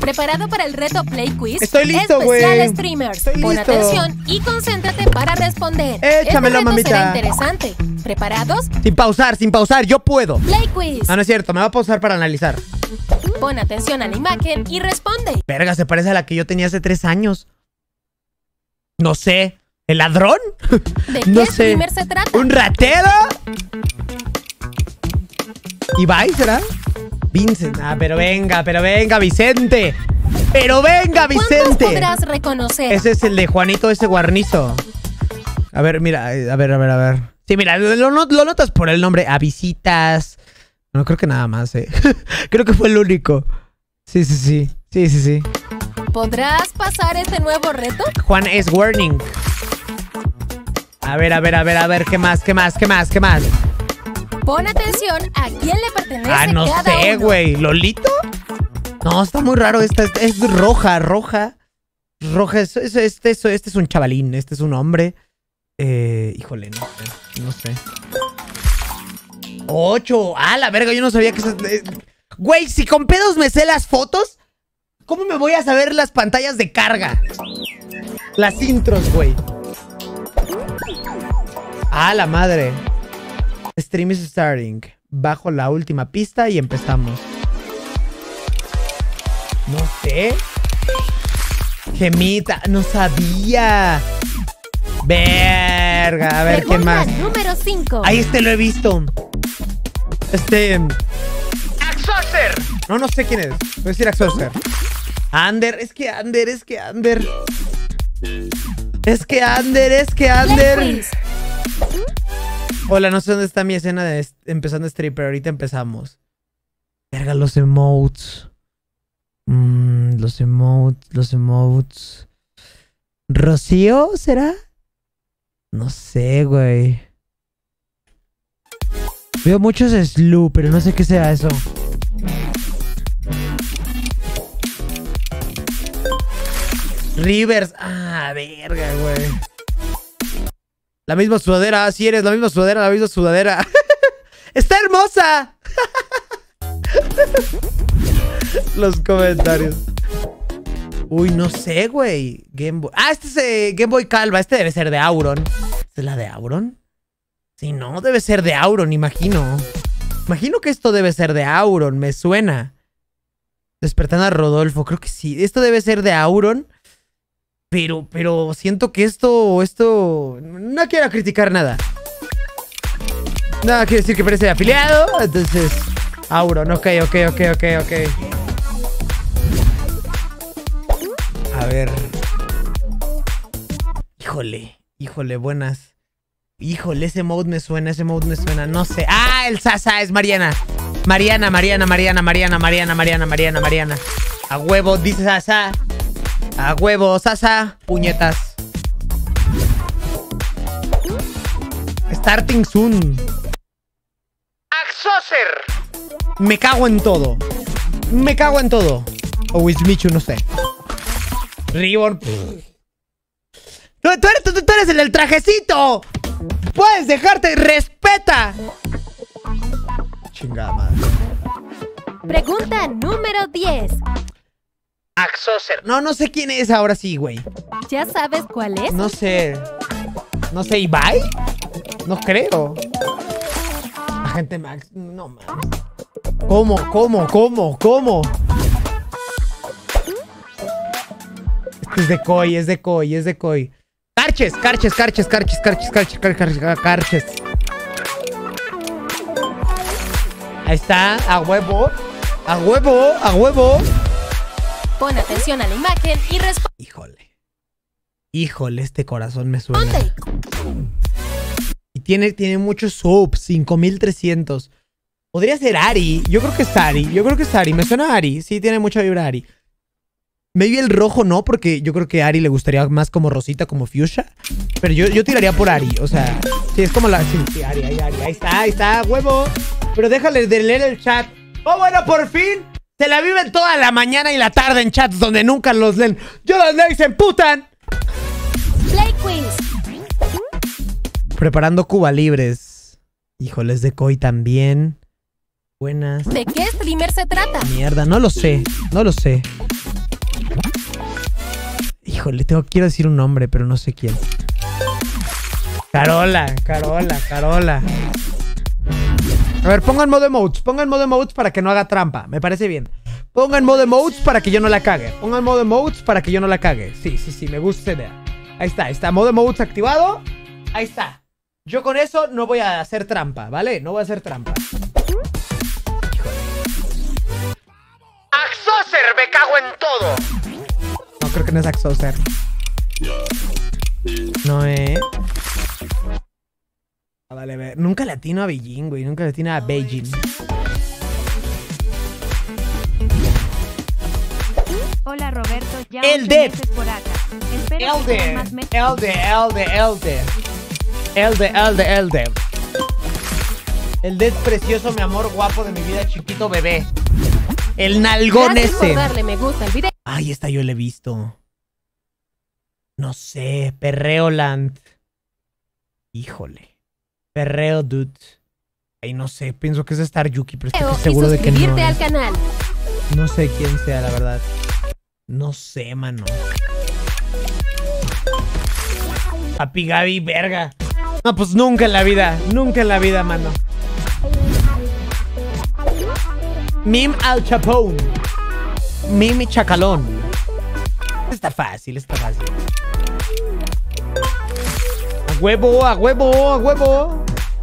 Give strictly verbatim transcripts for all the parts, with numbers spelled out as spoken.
¿Preparado para el reto Play Quiz? Estoy listo, güey. Especial Streamers. Estoy Pon listo. atención y concéntrate para responder. Échamelo, este reto mamita. será interesante. ¿Preparados? Sin pausar, sin pausar, yo puedo. Play Quiz. Ah, no es cierto, me va a pausar para analizar. Pon atención a la imagen y responde. Verga, se parece a la que yo tenía hace tres años. No sé. ¿El ladrón? ¿De qué No sé. streamer se trata? ¿Un ratero? ¿Ibai será? Vincent. Ah, pero venga, pero venga, Vicente. Pero venga, ¿Cuántos Vicente. podrás reconocer? Ese es el de Juanito, ese guarnizo. A ver, mira, eh, a ver, a ver, a ver. Sí, mira, lo, lo- lo notas por el nombre. A visitas. No, creo que nada más, eh. Creo que fue el único. Sí, sí, sí. Sí, sí, sí. ¿Podrás pasar este nuevo reto? Juan es warning. A ver, a ver, a ver, a ver, ¿qué más, qué más, qué más, qué más? Pon atención a quién le pertenece Ah, no cada sé, uno. güey. ¿Lolito? No, está muy raro. Esta es, es roja, roja. Roja, es, es- este, es- este es un chavalín, este es un hombre. Eh, híjole, no sé, no sé. Ocho. Ah, la verga, yo no sabía que eso... eh, Güey, si con pedos me sé las fotos, ¿cómo me voy a saber las pantallas de carga? Las intros, güey. Ah, la madre. Stream is starting. Bajo la última pista y empezamos. No sé. Gemita, no sabía. Verga, a ver, ¿quién Pregunta más? número cinco. Ahí este lo he visto. Este... Axoser. No, no sé quién es. Voy a decir Axoser. Ander, es que Ander, es que Ander. Es que Ander, es que Play Ander. Quiz. Hola, no sé dónde está mi escena de est- empezando stream, pero ahorita empezamos. Verga, los emotes. Mm, los emotes, los emotes. ¿Rocío será? No sé, güey. Veo muchos Slu, pero no sé qué sea eso. Rivers. Ah, verga, güey. La misma sudadera, así eres, la misma sudadera, la misma sudadera. ¡Está hermosa! Los comentarios. Uy, no sé, güey. Game Boy. Ah, este es eh, Game Boy Calva. Este debe ser de Auron. ¿Esta es la de Auron? Sí, no, debe ser de Auron, imagino. Imagino que esto debe ser de Auron, me suena. Despertando a Rodolfo, creo que sí. Esto debe ser de Auron. Pero, pero siento que esto, esto... No quiero criticar nada. Nada quiere decir que parece afiliado. Entonces, Auron, ok, ok, ok, ok, ok. A ver. Híjole, híjole, buenas. Híjole, ese mode me suena, ese mode me suena. No sé. ¡Ah, el Sasa es Mariana! Mariana, Mariana, Mariana, Mariana, Mariana, Mariana, Mariana, Mariana. A huevo, dice Sasa. A huevo, Sasa. Puñetas. Starting soon. Axoser. Me cago en todo. Me cago en todo. O Wismichu, no sé. Ribbon. Tú, tú eres, tú, tú eres el del trajecito. Puedes dejarte. Respeta. Chingada madre. Pregunta número diez. Axoser. No, no sé quién es ahora sí, güey. ¿Ya sabes cuál es? No sé. No sé, ¿Ibai? No creo. Agente Max. No mames. ¿Cómo? ¿Cómo? ¿Cómo? ¿Cómo? Este es de Koi, es de Koi, es de Koi. Carches, Carches, Carches, Carches, Carches, Carches, Carches, Carches, Carches. Ahí está, a huevo. A huevo, a huevo. Pon atención a la imagen y responde. Híjole. Híjole, este corazón me suena. Y tiene, tiene muchos subs, cinco mil trescientos. Podría ser Ari. Yo creo que es Ari. Yo creo que es Ari. Me suena a Ari. Sí, tiene mucha vibra Ari. Maybe el rojo no, porque yo creo que a Ari le gustaría más como rosita, como fuchsia. Pero yo, yo tiraría por Ari. O sea, sí, es como la... Sí, sí, Ari, Ari, Ari. Ahí está, ahí está, huevo. Pero déjale de leer el chat. ¡Oh, bueno, por fin! Se la viven toda la mañana y la tarde en chats donde nunca los leen. ¡Yo los leo y se emputan! Play Quiz. Preparando Cuba Libres. Híjoles, de Koi también. Buenas. ¿De qué streamer se trata? Mierda, no lo sé. No lo sé. Híjole, tengo, quiero decir un nombre, pero no sé quién. Carola, Carola, Carola. A ver, pongan modo emotes. Pongan modo emotes para que no haga trampa. Me parece bien. Pongan modo emotes para que yo no la cague. Pongan modo emotes para que yo no la cague. Sí, sí, sí, me gusta esa idea. Ahí está, ahí está. Modo emotes activado. Ahí está. Yo con eso no voy a hacer trampa, ¿vale? No voy a hacer trampa. ¡Axoser! ¡Me cago en todo! No, creo que no es Axoser. No, eh. Ah, vale, a ver. Nunca latino a Beijing, güey. Nunca latino a Beijing. Hola Roberto, ya El de por acá. Espero El que de más me... El de El de El de El de El de El de El de precioso, mi amor guapo de mi vida, chiquito bebé. El nalgón Gracias ese. por darle me gusta al video. Ay, esta yo la he visto. No sé, Perreoland. Híjole. Perreo, dude. Ay, no sé, pienso que es Star Yuki, pero estoy Y seguro de que no suscribirte al es. canal. No sé quién sea, la verdad. No sé, mano. Papi Gaby, verga. No, pues nunca en la vida. Nunca en la vida, mano. Mim Al Chapone. Mimi Chacalón. Está fácil, está fácil. A huevo, a huevo, a huevo.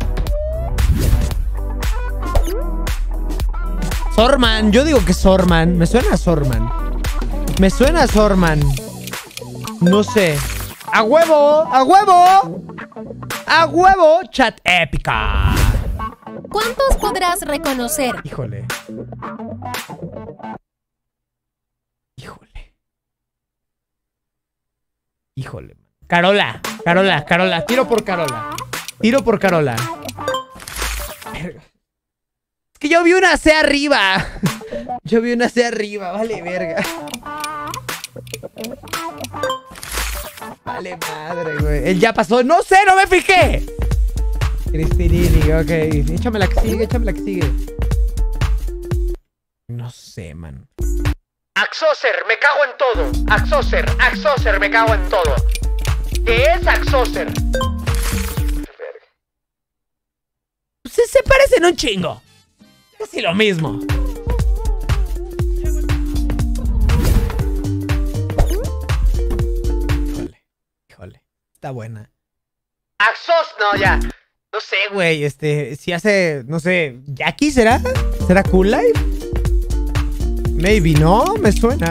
Sorman, yo digo que Sorman. Me suena a Sorman. Me suena a Sorman. No sé. ¡A huevo! ¡A huevo! ¡A huevo! Chat épica. ¿Cuántos podrás reconocer? Híjole. Híjole. Híjole. Carola. Carola, Carola. Tiro por Carola. Tiro por Carola. Verga. Es que yo vi una C arriba. Yo vi una C arriba. Vale, verga. Vale, madre, güey. Él ya pasó. No sé, no me fijé. Cristinini, ok. Échame la que sigue, échame la que sigue. No sé, man. Axoser, me cago en todo. Axoser, Axoser, me cago en todo. ¿Qué es Axoser? Se, se parecen un chingo. Casi lo mismo. Híjole, híjole. Está buena. Axos, no, ya. No sé, güey, este, si hace, no sé, ¿Jackie será? ¿Será Cool Life? Maybe, ¿no? Me suena.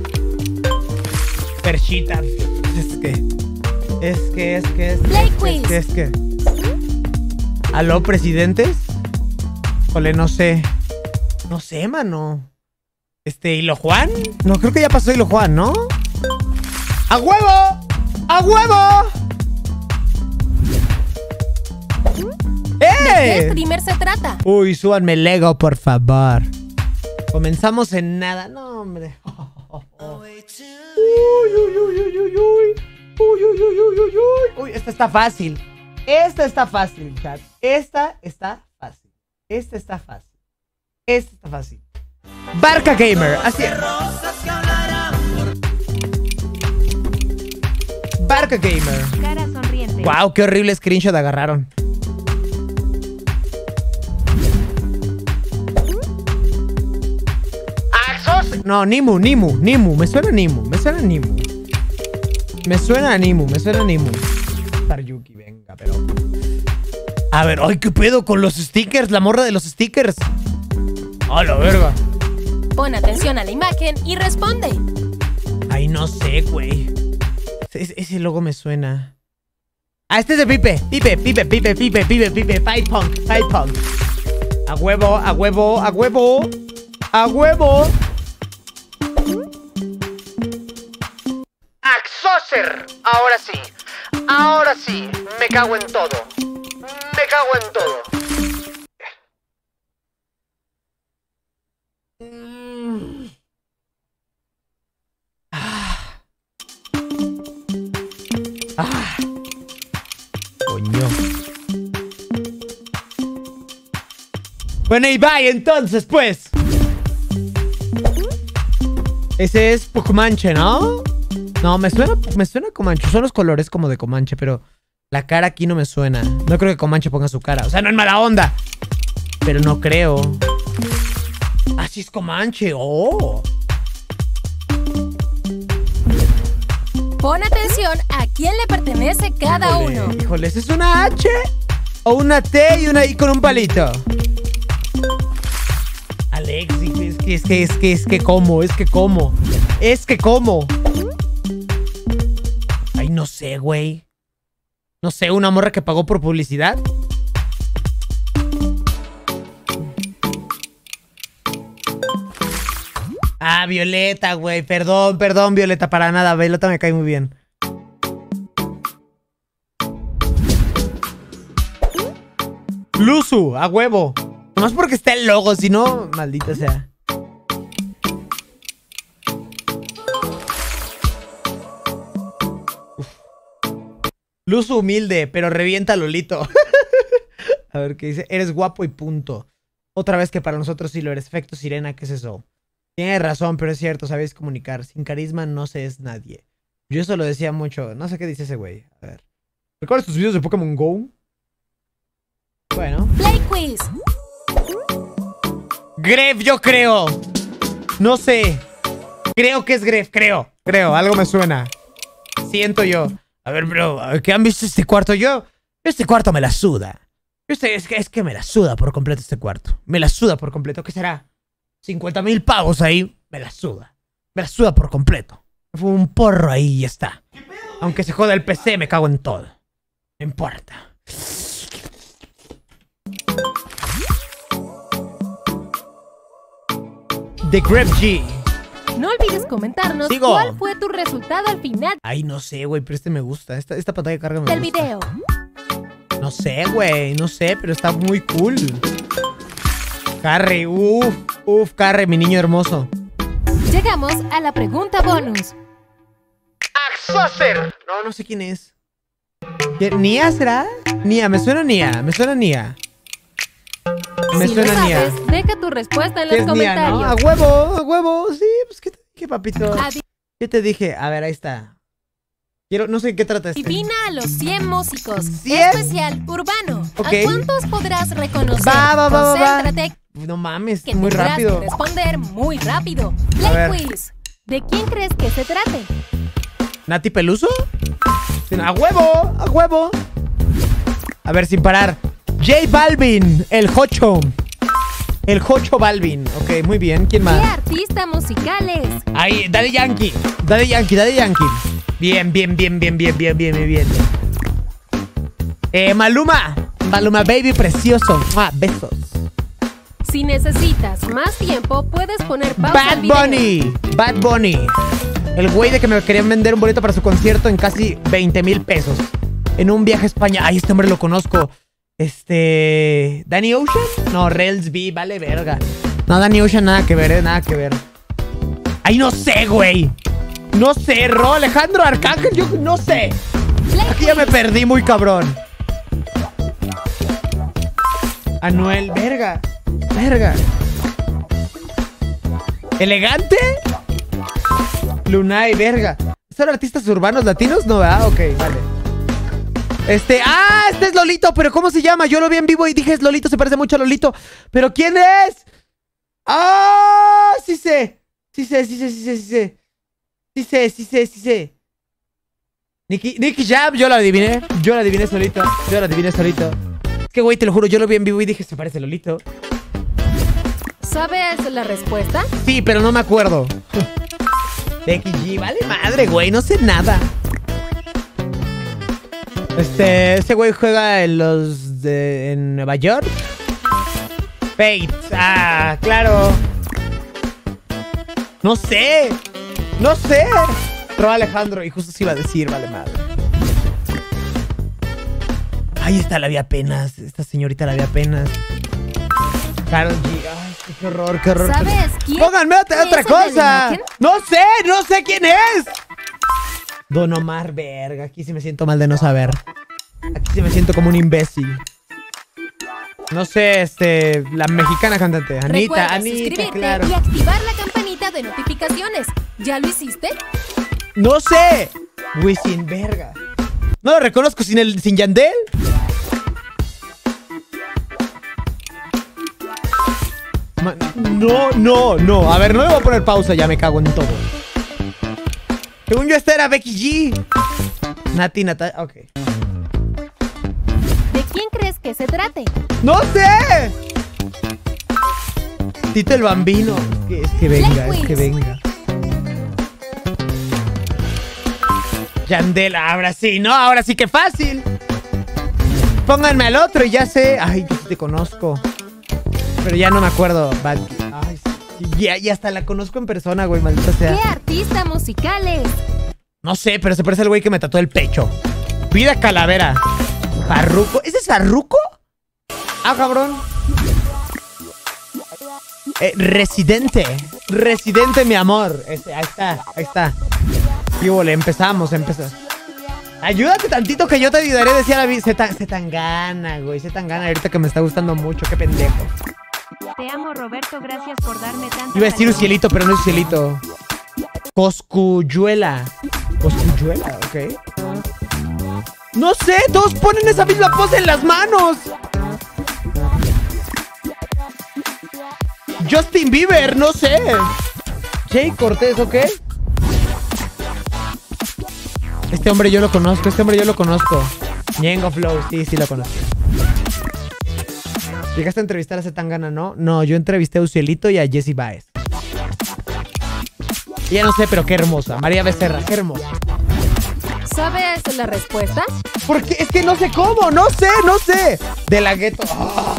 Perchita. Es que, es que, es que, es que, Play es quiz. que, es que. ¿Aló, presidentes? Ole, no sé. No sé, mano. Este, ¿Hilo Juan? No, creo que ya pasó Hilo Juan, ¿no? ¡A huevo! ¡A huevo! ¿De qué ¡Eh! streamer se trata? Uy, súbanme Lego, por favor. Comenzamos en nada. No, hombre. Uy, uy, uy, uy, uy, uy. Uy, uy, uy, uy, uy, uy. Uy, esta está fácil. Esta está fácil, chat. Esta está fácil. Esta está fácil. Esta está fácil. Barca Gamer. Así es. Barca Gamer. Cara sonriente. Wow, qué horrible screenshot agarraron. Axos. No, Nimu, Nimu, Nimu. Me suena a Nimu, me suena a Nimu. Me suena a Nimu, me suena a Nimu. Taryuki, venga, pero... A ver, ay, ¿qué pedo con los stickers? La morra de los stickers. A la verga. Pon atención a la imagen y responde. Ay, no sé, güey. Ese, ese logo me suena. Ah, este es de Pipe. Pipe, Pipe, Pipe, Pipe, Pipe, Pipe. Fight Punk, Fight Punk. A huevo, a huevo, a huevo. A huevo. Axoser. Ahora sí. Ahora sí. Me cago en todo. Me cago en todo. Mm. Ah. Ah. Coño. Bueno, y bye entonces, pues. Ese es Pocomanche, ¿no? No, me suena, me suena Comanche. Son los colores como de Comanche, pero la cara aquí no me suena. No creo que Comanche ponga su cara. O sea, no es mala onda. Pero no creo. Así es Comanche. Oh. Pon atención a quién le pertenece cada Híjole, uno. Híjole, ¿es una H? ¿O una T y una I con un palito? Alexi, es que, es que, es que, es que como, es que como. Es que como. Ay, no sé, güey. No sé, una morra que pagó por publicidad. Ah, Violeta, güey. Perdón, perdón, Violeta, para nada. Violeta me cae muy bien. Luzu, a huevo. Nomás porque está el logo, si no, maldita sea. Uf. Luzu humilde, pero revienta a Lolito. A ver qué dice. Eres guapo y punto. Otra vez que para nosotros sí lo eres. Efecto sirena, ¿qué es eso? Tienes razón, pero es cierto, sabéis comunicar. Sin carisma no se es nadie. Yo eso lo decía mucho. No sé qué dice ese güey. A ver. ¿Recuerdas tus videos de Pokémon Go? Bueno. Play quiz. Gref, yo creo. No sé. Creo que es Gref, creo. Creo, algo me suena. Siento yo. A ver, bro, ¿qué han visto este cuarto? Yo, este cuarto me la suda. Este, es, que, es que me la suda por completo este cuarto. Me la suda por completo. ¿Qué será? cincuenta mil pavos ahí. Me la suda. Me la suda por completo. Fue un porro ahí y ya está. Aunque se joda el P C, me cago en todo. No importa. The Grep G. No olvides comentarnos Sigo. cuál fue tu resultado al final Ay, no sé, güey, pero este me gusta. Esta, esta pantalla de carga me del gusta. video. No sé, güey, no sé, pero está muy cool. Carre, uff, uff, Carre, mi niño hermoso. Llegamos a la pregunta bonus. Axoser. No, no sé quién es. ¿Quién- ¿Nia será? Nia, me suena Nia, me suena Nia. Me Si lo suena Nia. sabes, deja tu respuesta en ¿Qué los es Nia, no? comentarios. A huevo, a huevo, sí, pues ¿qué te dije, papito? Adi- ¿Qué te dije? A ver, ahí está. Quiero, no sé qué trata este. Adivina a los cien músicos. ¿cien? Especial urbano. Ok. ¿A cuántos podrás reconocer? Va, va, va, va, va. Concéntrate, No mames, que muy tendrás rápido. que responder muy rápido. A ver. Play quiz. ¿De quién crees que se trate? ¿Nati Peluso? ¡A huevo! ¡A huevo! A ver, sin parar. J Balvin, el Jocho. El Jocho Balvin. Ok, muy bien. ¿Quién ¿Qué más? artista musical es? Ahí, Daddy Yankee. Daddy Yankee, Daddy Yankee. Bien, bien, bien, bien, bien, bien, bien, bien, bien. Eh, Maluma. Maluma, baby precioso. Ah, besos. Si necesitas más tiempo, puedes poner pausa Bad al video. Bunny. Bad Bunny. El güey de que me querían vender un boleto para su concierto en casi veinte mil pesos. En un viaje a España. Ay, este hombre lo conozco. Este... ¿Danny Ocean? No, Rels B, vale verga. No, Danny Ocean nada que ver, eh, nada que ver. Ay, no sé, güey. No sé, Ro, Alejandro Arcángel, yo no sé. Play Aquí ya me quiz. perdí muy cabrón. Anuel, verga. Verga. ¿Elegante? Lunay, verga. ¿Son artistas urbanos latinos? No, ¿verdad? Ok, vale. Este, ah, este es Lolito, pero ¿cómo se llama? Yo lo vi en vivo y dije, es Lolito, se parece mucho a Lolito. ¿Pero quién es? ¡Ah! Sí sé. Sí sé, sí sé, sí sé, sí sé. Sí sé, sí sé, sí sé. Nicky, Nicky Jam, yo la adiviné. Yo la adiviné solito. Yo la adiviné solito. Es que, güey, te lo juro, yo lo vi en vivo y dije, se parece a Lolito. ¿Sabes la respuesta? Sí, pero no me acuerdo. Becky G, vale madre, güey, no sé nada. Este, ese güey juega en los de en Nueva York. Fate, ah, claro. No sé, no sé. Pero Alejandro, y justo se iba a decir, vale madre. Ay, esta la vi apenas, esta señorita la vi apenas. Karol G, ay, qué horror, qué horror. ¿Sabes quién Pónganme otra, es otra el de la cosa. imagen? No sé, no sé quién es. Don Omar, verga. Aquí sí me siento mal de no saber. Aquí sí me siento como un imbécil. No sé, este... La mexicana cantante. Anita, Recuerda Anita, suscribirte claro. y activar la campanita de notificaciones. ¿Ya lo hiciste? No sé. Wisin, verga. No lo reconozco sin el sin Yandel. Ma- No, no, no. A ver, no le voy a poner pausa, ya me cago en todo. Según yo, esta era Becky G. Nati, Natalia. Ok. ¿De quién crees que se trate? ¡No sé! Tito el Bambino. Es que, es que venga, es que venga. Yandel, ahora sí, ¿no? Ahora sí que fácil. Pónganme al otro y ya sé. Ay, yo sí te conozco. Pero ya no me acuerdo. Bad- Ay, sí, ya, ya hasta la conozco en persona, güey, maldita ¿Qué sea. artista musical es? No sé, pero se parece al güey que me tatuó el pecho. Vida Calavera. Farruko. ¿Ese es Farruko? Ah, cabrón. Eh, Residente. Residente, mi amor. Ese, ahí está, ahí está. Y vole, empezamos, empezamos. Ayúdate tantito que yo te ayudaré, decía la vida. Se tan, se tan gana, güey. Se tan gana ahorita que me está gustando mucho. Qué pendejo. Te amo, Roberto, gracias por darme tanto. Iba a decir cariño. Ucielito, pero no es Ucielito. Coscuyuela. Coscuyuela, ok. No sé, todos ponen esa misma pose en las manos. Justin Bieber, no sé. Jay Cortés, ¿ok? Este hombre yo lo conozco, este hombre yo lo conozco. Ñengo Flow, sí, sí lo conozco. ¿Llegaste a entrevistar a Zetangana, no? No, yo entrevisté a Ucielito y a Jessie Baez. Ya no sé, pero qué hermosa. María Becerra, qué hermosa. ¿Sabes la respuesta? Porque es que no sé cómo, no sé, no sé. De la Gueto. Oh.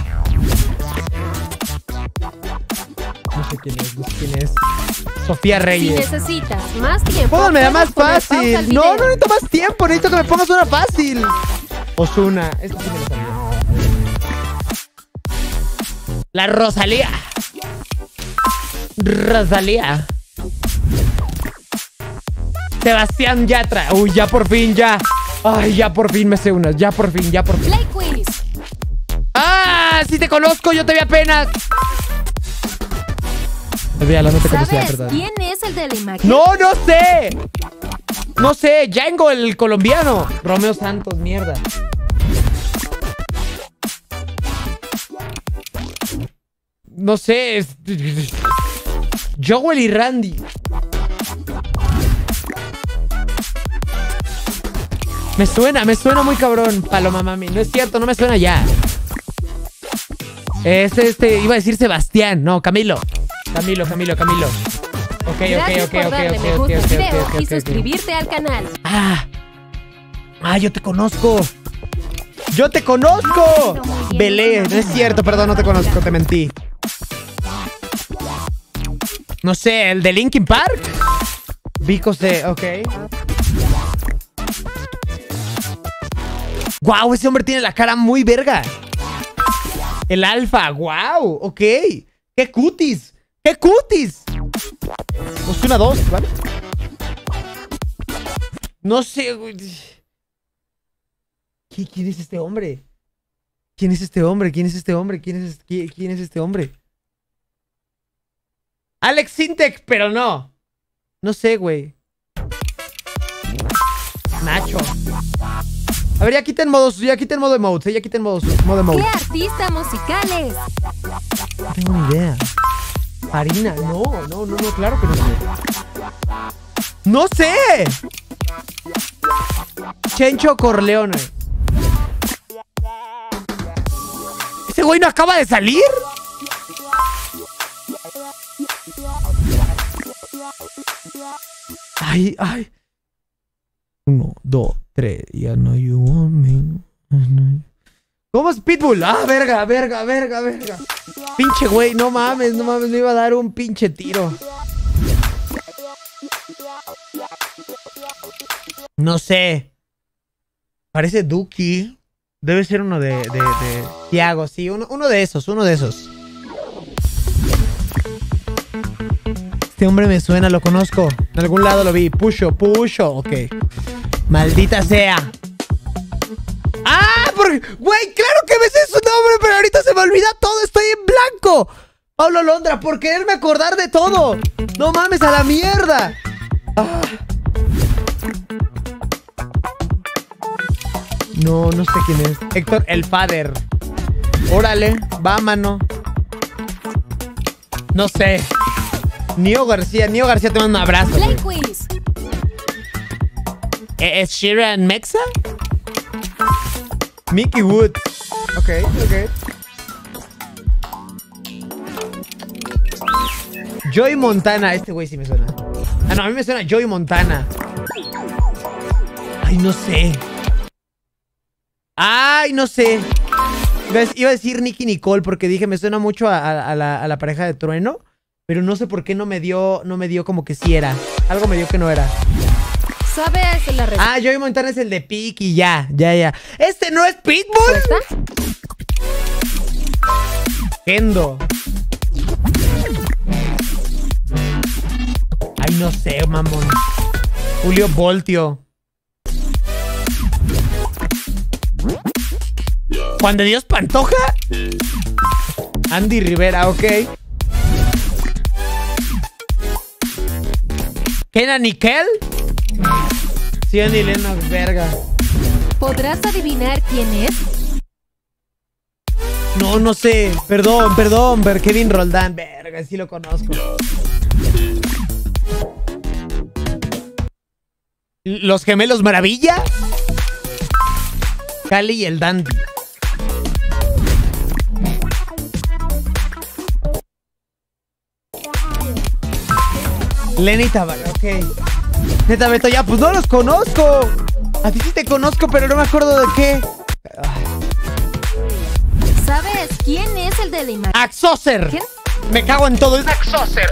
No sé quién es, no sé quién es. Sofía Si Reyes. necesitas más tiempo, Pónganme la más puedes poner pausa al fácil. No, video. no necesito más tiempo, necesito que me pongas una fácil. Ozuna, esto sí me lo sabía. La Rosalía. Rosalía. Sebastián Yatra. Uy, ya por fin, ya. Ay, ya por fin me sé unas. Ya por fin, ya por fin. Play quiz. ¡Ah! Sí te conozco, yo te vi apenas. Olvídalo, no te conocía, ¿Sabes perdón. quién es el de la imagen? ¡No, no sé! No sé, Django, el colombiano. Romeo Santos, mierda. No sé, es... Joel y Randy. Me suena, me suena muy cabrón, Paloma Mami. No es cierto, no me suena ya. Es este, iba a decir Sebastián. No, Camilo. Camilo, Camilo, Camilo. Ok, Gracias ok, por ok, ok, darle ok, me ok, gusta al ok, video ok, y ok, ok. suscribirte al canal. Ah. Ah, yo te conozco. ¡Yo te conozco! Belé, no es cierto, perdón, no te conozco, te mentí. No sé, ¿el de Linkin Park? Vico C, ok. ¡Guau! Ese hombre tiene la cara muy verga. El Alfa, guau, ok. ¡Qué cutis! ¡Qué cutis! Pues una, dos, ¿vale? No sé, güey. ¿Qui- ¿Quién es este hombre? ¿Quién es este hombre? ¿Quién es este hombre? ¿Quién es, qui- quién es este hombre? Alex Sintek, pero no. No sé, güey. Nacho. A ver, ya quiten modos, ya quiten modo emotes, ya quiten modo, modo ¿Qué emotes. artista musical es? No tengo ni idea. Farina, no, no, no, no, claro que no sé. ¡No sé! Chencho Corleone. ¿Ese güey no acaba de salir? Ay, ay. Uno, dos, tres. Ya no you want me. ¿Cómo es Pitbull? Ah, verga, verga, verga, verga. Pinche güey, no mames, no mames, me iba a dar un pinche tiro. No sé. Parece Duki. Debe ser uno de... de, de... Tiago, sí, uno, uno de esos, uno de esos. Este hombre me suena, lo conozco. En algún lado lo vi. Pusho, Pusho, ok. Maldita sea. ¡Ah! Porque, güey, claro que me sé su nombre, pero ahorita se me olvida todo. Estoy en blanco. Pablo Londra, por quererme acordar de todo. No mames, a la mierda. Ah. No, no sé quién es. Héctor el Father. Órale, va, mano. No sé. Nio García. Nio García, te mando un abrazo. Play quiz. ¿Es Sheeran Mexa? Mickey Wood. Ok, ok. Joey Montana. Este güey sí me suena. Ah, no, a mí me suena Joey Montana. Ay, no sé. Ay, no sé. Iba a decir Nicky Nicole porque dije, me suena mucho a, a, a, la, a la pareja de Trueno. Pero no sé por qué no me dio, no me dio como que sí era. Algo me dio que no era. ¿Sabes la respuesta? Ah, Joey Montana es el de Piki, ya, ya, ya. ¿Este no es Pitbull? Kendo. Ay, no sé, mamón. Julio Voltio. Juan de Dios Pantoja. Andy Rivera, ok. Kenan Nickel. Sí, Andy Lennox, verga. ¿Podrás adivinar quién es? No, no sé. Perdón, perdón, ver Kevin Roldán. Verga, sí lo conozco. ¿Los Gemelos Maravilla? Cali y el Dandy. Lenny Tavares, ok. Neta, Beto, ya, pues no los conozco. A ti sí te conozco, pero no me acuerdo de qué. ¿Sabes quién es el de la imagen? Axoser. ¿Quién? Me cago en todo. Es Axoser.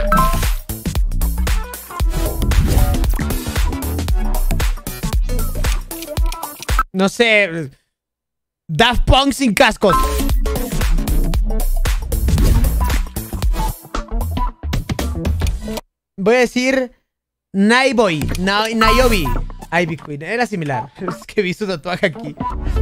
No sé. Daft Punk sin cascos. Voy a decir Naiboy, Na Nayobi, Ivy Queen. Era similar. Es que vi su tatuaje aquí.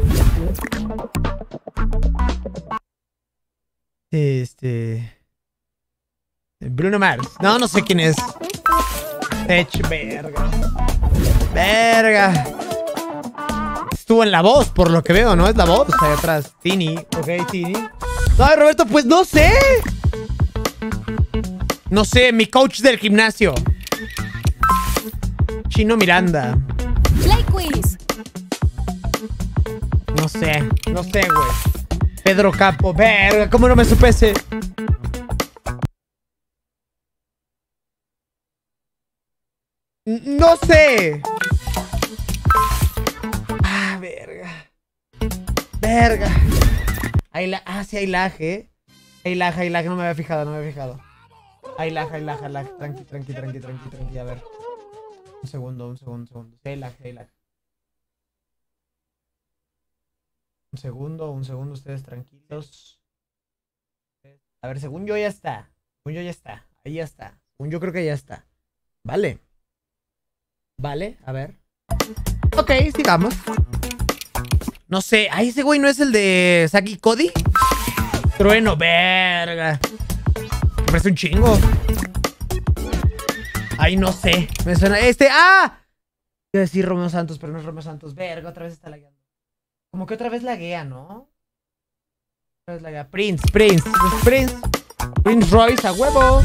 Este... Bruno Mars. No, no sé quién es. Tech, verga. Verga. Estuvo en La Voz, por lo que veo, ¿no? Es La Voz. Ahí atrás. Tini. Ok, Tini. No, Roberto, pues no sé. No sé, mi coach del gimnasio. Chino Miranda. Play quiz. No sé, no sé, güey. Pedro Capo, verga, ¿cómo no me supe ese? No sé. Ah, verga. Verga. Hay la... Ah, sí, hay laje. Hay laje, hay laje, no me había fijado, no me había fijado. Hay lag, hay lag, hay lag. Tranqui, tranqui, tranqui, tranqui, tranqui. A ver. Un segundo, un segundo, un segundo. Sí, hay lag, hay lag. Un segundo, un segundo, ustedes tranquilos. A ver, según yo ya está. Según yo ya está. Ahí ya está. Según yo creo que ya está. Vale. Vale, a ver. Ok, sigamos. No sé. Ay, ese güey no es el de Saki Cody. Trueno, verga. Me parece un chingo. Ay, no sé. Me suena este. ¡Ah! Iba a decir Romeo Santos, pero no es Romeo Santos. Verga, otra vez está lagueando. Como que otra vez laguea, ¿no? Otra vez laguea. Prince, Prince. Es Prince. Prince Royce, a huevo.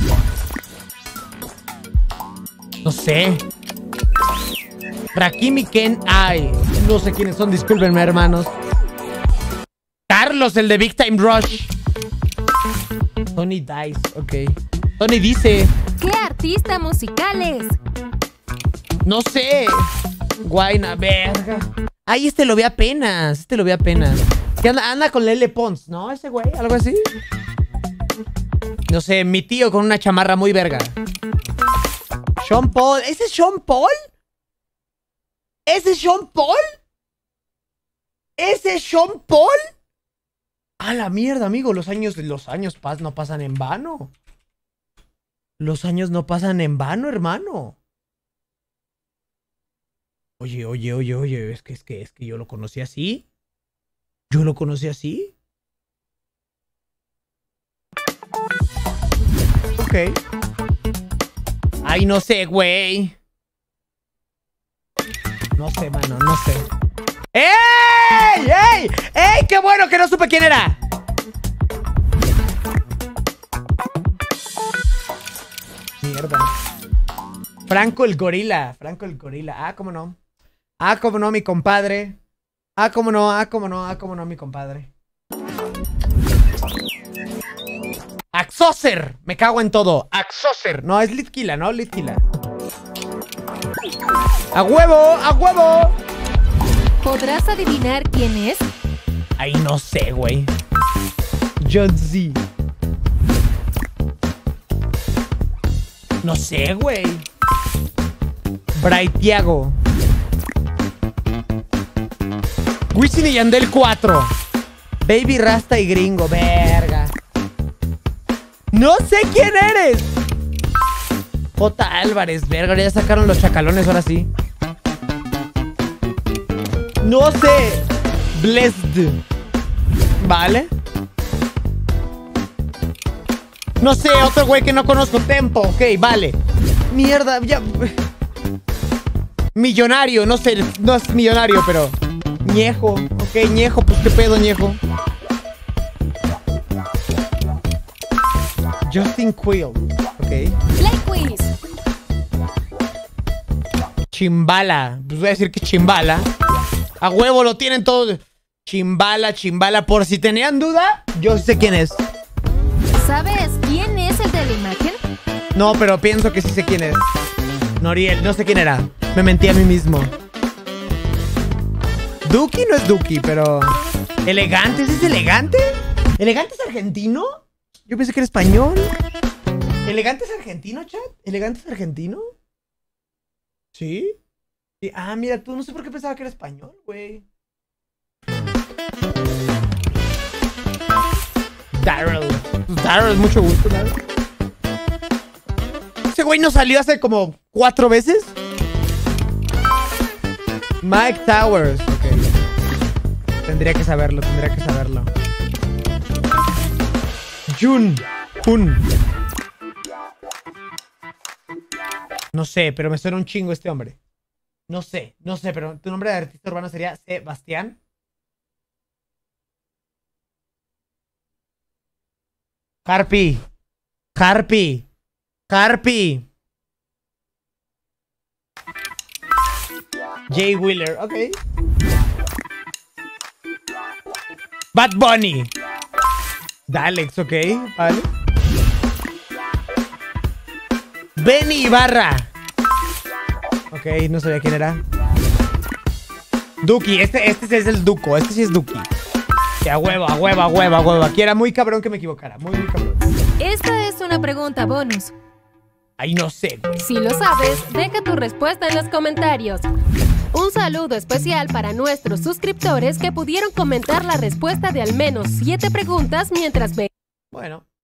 No sé. Rakim y Ken. Ay, no sé quiénes son. Discúlpenme, hermanos. Carlos, el de Big Time Rush. Tony Dice, ok. Tony dice... ¿Qué artista musical es? No sé. Guayna, verga. Ay, este lo vi apenas. Este lo vi apenas. Que anda, anda con Lele Pons, ¿no? Ese güey, algo así. No sé, mi tío con una chamarra muy verga. Sean Paul. ¿Ese es Sean Paul? ¿Ese es Sean Paul? ¿Ese es Sean Paul? A la mierda, amigo. Los años, los años pas, no pasan en vano. Los años no pasan en vano, hermano. Oye, oye, oye, oye. Es que, es que, es que yo lo conocí así. Yo lo conocí así. Ok. Ay, no sé, güey. No sé, mano, no sé. ¡Ey! ¡Ey! ¡Ey! ¡Qué bueno que no supe quién era! Mierda. Franco el gorila. Franco el gorila. Ah, cómo no. Ah, cómo no, mi compadre. Ah, cómo no, ah, cómo no, ah, cómo no, mi compadre. Axoser. Me cago en todo. Axoser. No, es Litkila, ¿no? Litkila. ¡A huevo! ¡A huevo! ¿Podrás adivinar quién es? Ay, no sé, güey. John Z. No sé, güey. Braithiago. Wisin y Yandel cuatro. Baby Rasta y Gringo. Verga. No sé quién eres. J. Álvarez. Verga, ya sacaron los chacalones ahora sí. No sé. Blessed. Vale. No sé, otro güey que no conozco. Tempo. Ok, vale. Mierda, ya. Millonario, no sé. No es millonario, pero... Ñejo. Ok, Ñejo. Pues qué pedo, Ñejo. Justin Quill. Ok. Play quiz. Chimbala. Pues voy a decir que Chimbala. A huevo lo tienen todos. Chimbala, Chimbala. Por si tenían duda, yo sé quién es. ¿Sabes quién es el de la imagen? No, pero pienso que sí sé quién es. Noriel, no sé quién era. Me mentí a mí mismo. Duki no es Duki, pero... ¿Elegante? ¿Ese es Elegante? ¿Elegante es argentino? Yo pensé que era español. ¿Elegante es argentino, chat? ¿Elegante es argentino? ¿Sí? Sí. Ah, mira, tú no sé por qué pensaba que era español, güey. Daryl. Daryl, mucho gusto, Daryl. Ese güey no salió hace como cuatro veces. Mike Towers. Ok. Tendría que saberlo, tendría que saberlo. Jun. Jun. No sé, pero me suena un chingo este hombre. No sé, no sé, pero tu nombre de artista urbano sería Sebastián. Harpy. Harpy. Harpy. Jay Wheeler, ok. Bad Bunny. Dalex, ok, vale. Benny Ibarra. Ok, no sabía quién era. Duki, este, este sí es el Duco, este sí es Duki. Sí, a huevo, a huevo, a huevo, a huevo. Aquí era muy cabrón que me equivocara, muy, muy cabrón. Esta es una pregunta bonus. Ay, no sé, güey. Si lo sabes, deja tu respuesta en los comentarios. Un saludo especial para nuestros suscriptores que pudieron comentar la respuesta de al menos siete preguntas mientras ve... Bueno.